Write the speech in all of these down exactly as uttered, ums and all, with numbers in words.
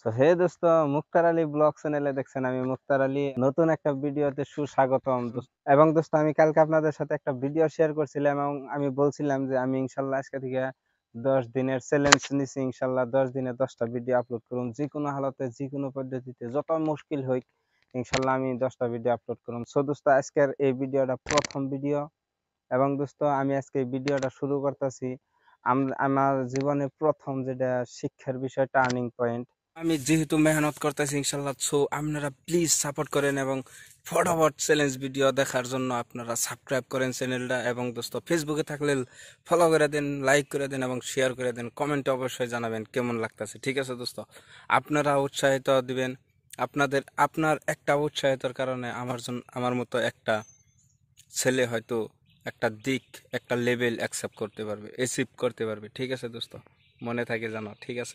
হে দোস্ত, মুক্তার আলী ব্লগ চ্যানেলে দেখছেন আমি মুক্তার আলী নতুন একটা ভিডিওতে সুস্বাগতম দোস্ত। এবং দোস্ত আমি কালকে আপনাদের সাথে একটা ভিডিও শেয়ার করছিলাম এবং আমি বলছিলাম যে আমি ইনশাল্লাহ আজকে থেকে দশ দিনের চ্যালেঞ্জ নিছি। ইনশাল্লাহ দশ দিনে দশটা ভিডিও আপলোড করুন, যে কোনো হালতে যে কোনো পদ্ধতিতে যত মুশকিল হোক ইনশাল্লাহ আমি দশটা ভিডিও আপলোড করুন। সো দোস্ত আজকের এই ভিডিওটা প্রথম ভিডিও এবং দোস্ত আমি আজকে এই ভিডিওটা শুরু করতেছি আমার জীবনে প্রথম যেটা শিক্ষার বিষয়, টার্নিং পয়েন্ট। আমি যেহেতু মেহনত করতেছি ইনশাল্লাহ, সো আপনারা প্লিজ সাপোর্ট করেন এবং ফটাফট চ্যালেঞ্জ ভিডিও দেখার জন্য আপনারা সাবস্ক্রাইব করেন চ্যানেলটা। এবং দোস্ত ফেসবুকে থাকলে ফলো করে দেন, লাইক করে দেন এবং শেয়ার করে দেন। কমেন্টে অবশ্যই জানাবেন কেমন লাগতেছে, ঠিক আছে দোস্ত? আপনারা উৎসাহিত দিবেন, আপনাদের আপনার একটা উৎসাহিতর কারণে আমার জন্য আমার মতো একটা ছেলে হয়তো একটা দিক একটা লেভেল অ্যাকসেপ্ট করতে পারবে, অ্যাচিভ করতে পারবে, ঠিক আছে দোস্ত? মনে থাকে জানো, ঠিক আছে?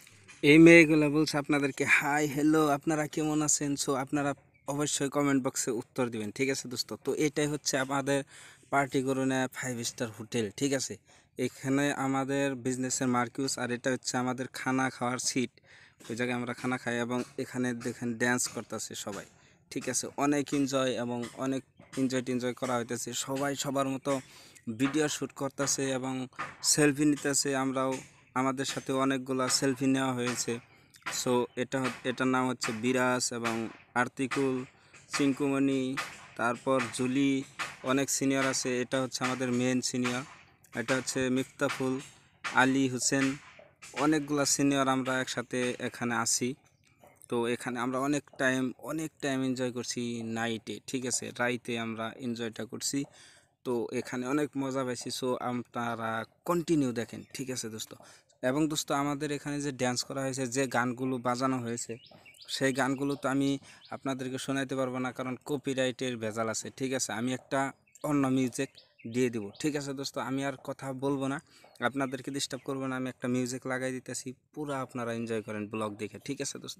এই মেয়েগুলো বলছে আপনাদেরকে হাই হ্যালো, আপনারা কেমন আছেন? সো আপনারা অবশ্যই কমেন্ট বক্সে উত্তর দিবেন, ঠিক আছে দোস্ত? তো এটাই হচ্ছে আমাদের party Karuna five star hotel, ঠিক আছে? এখানে আমাদের বিজনেসের মার্কিউস, আর এটা হচ্ছে আমাদের খানা খাওয়ার সিট। ওই জায়গায় আমরা খানা খাই এবং এখানে দেখেন ড্যান্স করতেছে সবাই, ঠিক আছে? অনেক এনজয় এবং অনেক এনজয় টেনজয় করা হইতেছে। সবাই সবার মতো ভিডিও শ্যুট করতেছে এবং সেলফি নিতেছে। আমরাও আমাদের সাথে অনেকগুলা সেলফি নেওয়া হয়েছে। সো এটা এটার নাম হচ্ছে বিরাজ এবং আর্তিকুল, চিঙ্কুমণি, তারপর জুলি, অনেক সিনিয়র আছে। এটা হচ্ছে আমাদের মেন সিনিয়র, এটা হচ্ছে মিফতাফুল, আলী হোসেন, অনেকগুলা সিনিয়র আমরা একসাথে এখানে আসি। তো এখানে আমরা অনেক টাইম অনেক টাইম এনজয় করছি নাইটে, ঠিক আছে? রাইতে আমরা এনজয়টা করছি। তো এখানে অনেক মজা পাইছি। সো আপনারা কন্টিনিউ দেখেন, ঠিক আছে দোস্ত? এবং দোস্ত আমাদের এখানে যে ড্যান্স করা হয়েছে, যে গানগুলো বাজানো হয়েছে, সেই গানগুলো তো আমি আপনাদেরকে শোনাইতে পারবো না, কারণ কপিরাইটের ভেজাল আছে, ঠিক আছে? আমি একটা অন্য মিউজিক দিয়ে দিব, ঠিক আছে দোস্ত? আমি আর কথা বলবো না, আপনাদেরকে ডিস্টার্ব করবো না, আমি একটা মিউজিক লাগাই দিতেছি, পুরো আপনারা এনজয় করেন ব্লগ দেখে, ঠিক আছে দোস্ত?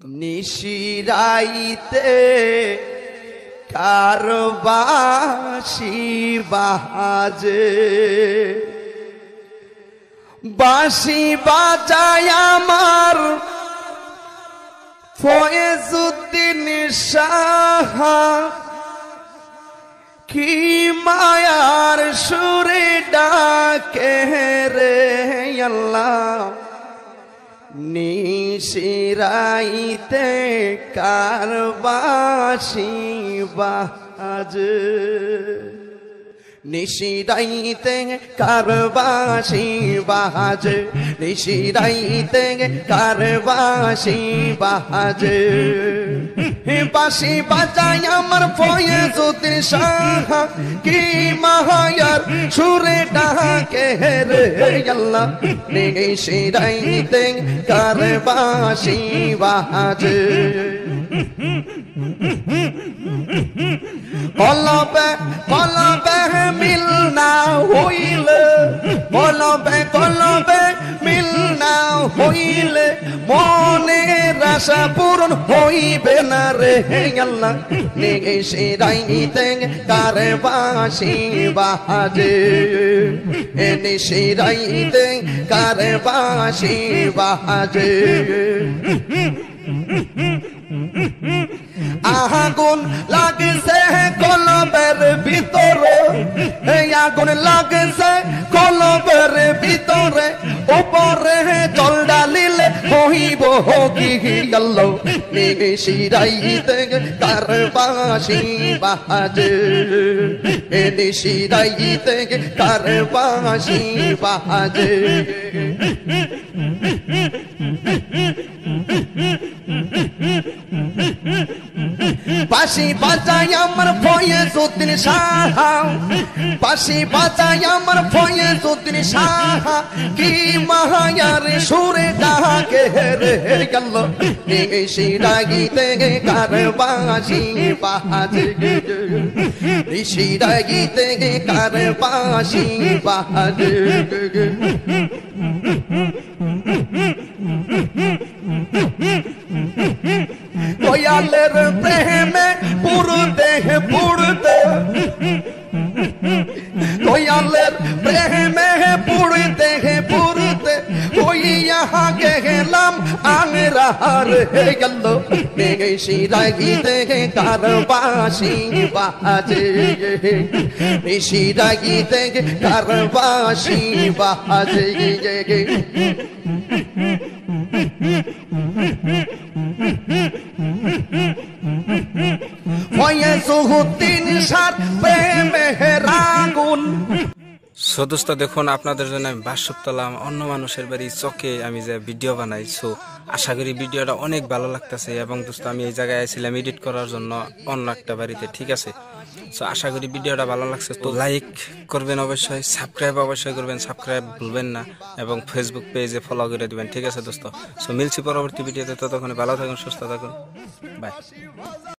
নিশিরাইতে কারবাসি বাজে, বাঁশি বাজায় আমার ফয়েজুদ্দিন সাহা, কি মায়ার সুরে ডাকে রে আল্লাহ। নিশিরাইতে কারবাসি বাজে, নিশিরাইতে কারবাসি বাজে, নিশিরাইতে কারবাসি বাজে, বাঁশি বাজায় আমার ফয়েজুদ্দিন সাহা, কি মায়ার সুরে ডাকে রে আল্লাহ। নিশিরাইতে কারবাসি বাজে, কলবে কলবে মিল না হইলে, কলবে কলবে মিল না হইলে মনের আশা পূরণ হইবে না রে আল্লাহ। নিশিরাইতে কারবাসি বাজে, নিশিরাইতে কারবাসি বাজে, আগুন লাগছে কলবের ভিতরে, আগুন লাগছে কলবের ভিতরে, উপরে জল ডালিলে হইব কি আল্লাহ। নিশিরাইতে কারবাসি বাজে, নিশিরাইতে কারবাসি বাজে, বাঁশি বাজায় আমার ফয়েজুদ্দিন সাহা, বাঁশি বাজায় আমার ফয়েজুদ্দিন সাহা, কি মায়ার সুরে ডাকে রে আল্লাহ। নিশিরাইতে কারবাসি বাজে, নিশিরাইতে কারবাসি বাজে, দয়ালের প্রেমে পুরতে পুরতে, দয়ালের প্রেমে পুরতে পুরতে, ওই यहाँ के দেখলাম আংরা রে গেল নিশিরাগিতে কারবাসি বাজে নিশিরাগিতে কারবাসি বাজে ফয়েজউদ্দিন সার প্রেমের আগুন। সো দোস্ত দেখুন আপনাদের জন্য আমি বাস সপ্তালাম অন্য মানুষের বাড়ি চকে আমি যে ভিডিও বানাই। সো আশা করি ভিডিওটা অনেক ভালো লাগতেছে এবং দোস্ত আমি এই জায়গায় আইছিলাম এডিট করার জন্য অন্য একটা বাড়িতে, ঠিক আছে। সো আশা করি ভিডিওটা ভালো লাগছে। তো লাইক করবেন অবশ্যই, সাবস্ক্রাইব অবশ্যই করবেন, সাবস্ক্রাইব ভুলবেন না এবং ফেসবুক পেজে ফলো করে দিবেন, ঠিক আছে দোস্ত। সো মিলছি পরবর্তী ভিডিওতে, ততক্ষণে ভালো থাকুন, সুস্থ থাকুন, বাই।